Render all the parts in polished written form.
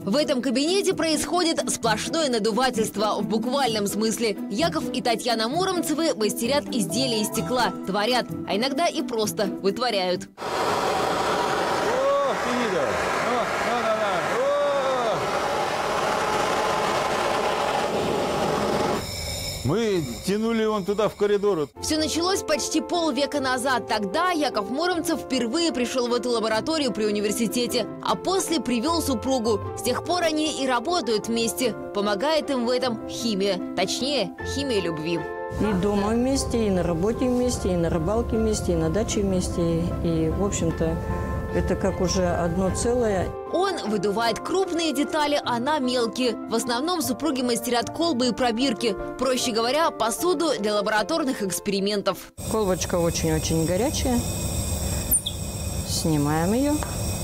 В этом кабинете происходит сплошное надувательство в буквальном смысле. Яков и Татьяна Муромцевы мастерят изделия из стекла, творят, а иногда и просто вытворяют. Мы тянули он туда, в коридор. Все началось почти полвека назад. Тогда Яков Муромцев впервые пришел в эту лабораторию при университете, а после привел супругу. С тех пор они и работают вместе. Помогает им в этом химия. Точнее, химия любви. И дома вместе, и на работе вместе, и на рыбалке вместе, и на даче вместе. И, в общем-то, это как уже одно целое. Он выдувает крупные детали, она мелкие. В основном супруги мастерят колбы и пробирки. Проще говоря, посуду для лабораторных экспериментов. Колбочка очень-очень горячая. Снимаем ее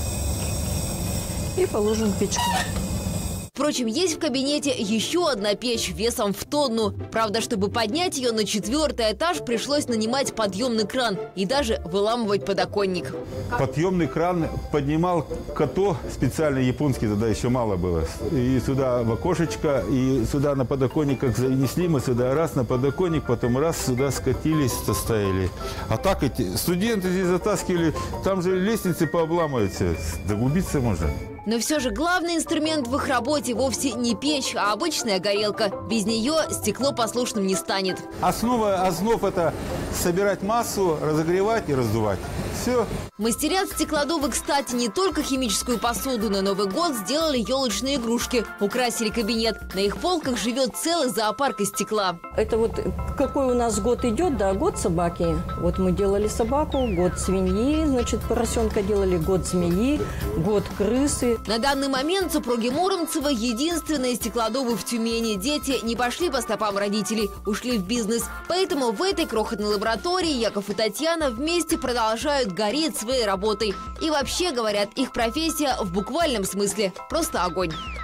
и положим в печку. Впрочем, есть в кабинете еще одна печь весом в тонну. Правда, чтобы поднять ее на 4-й этаж, пришлось нанимать подъемный кран и даже выламывать подоконник. Подъемный кран поднимал като, специально японский, тогда еще мало было. И сюда в окошечко, и сюда на подоконник, как занесли, мы сюда раз на подоконник, потом раз сюда скатились, стояли. А так эти студенты здесь затаскивали, там же лестницы пообламываются, догубиться можно. Но все же главный инструмент в их работе вовсе не печь, а обычная горелка. Без нее стекло послушным не станет. Основа основ – это собирать массу, разогревать и раздувать. Все. Мастерят стеклодувы, кстати, не только химическую посуду. На Новый год сделали елочные игрушки, украсили кабинет. На их полках живет целый зоопарк из стекла. Это вот какой у нас год идет, да, год собаки. Вот мы делали собаку, год свиньи, значит, поросенка делали, год змеи, год крысы. На данный момент супруги Муромцевы единственные стеклодувы в Тюмени. Дети не пошли по стопам родителей, ушли в бизнес. Поэтому в этой крохотной лаборатории Яков и Татьяна вместе продолжают гореть своей работой. И вообще, говорят, их профессия в буквальном смысле просто огонь.